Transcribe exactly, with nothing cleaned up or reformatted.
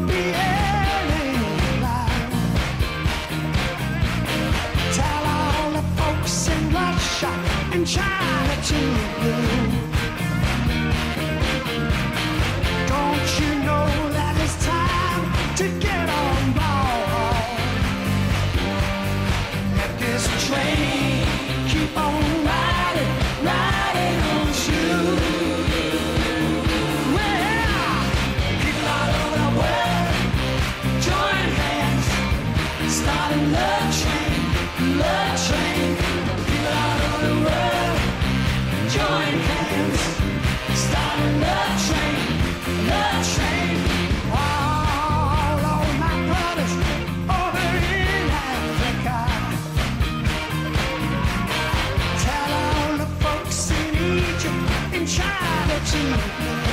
the alien line. Tell all the folks in Russia and China too. Don't you know that it's time to get on board? Let this train keep on riding, riding on through. Well, people all over the world join hands, start a love train, love train. People all over the world join hands, start a love train, love train. All of my brothers over in Africa. Tell all the folks in Egypt and China too.